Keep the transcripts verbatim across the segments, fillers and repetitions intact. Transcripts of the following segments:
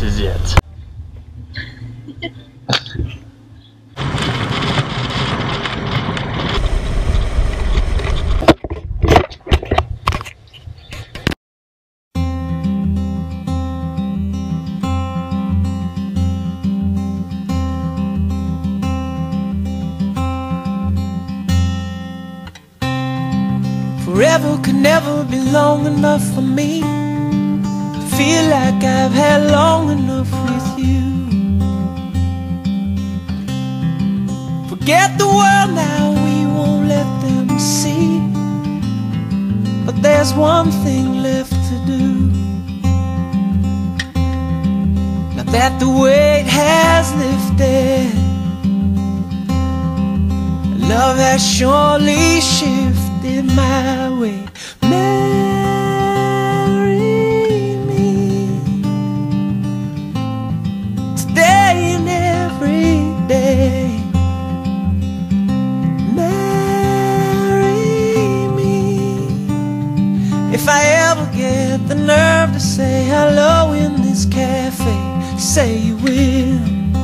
this is it. Forever could never be long enough for me to feel like I've had long enough with you. Forget the world now, we won't let them see. But there's one thing left to do. Now that the weight has lifted, love has surely shifted my way. Marry me today and every day. Marry me. If I ever get the nerve to say hello in this cafe, say you will.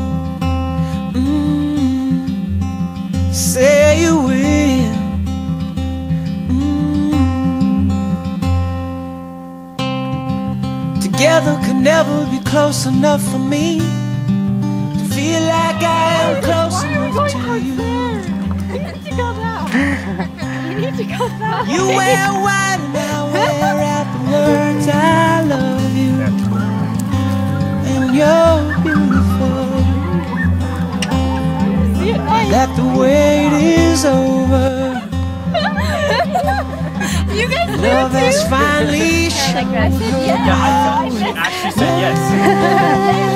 Say you will. mm. Together could never be close enough for me to feel like I am close enough to you. You need to go back. You need to go back. You wear white and I wear out the words I love you, and you're beautiful. That the wait is over. You guys Love has finally shown. I said yes. Yeah, I, she actually said yes.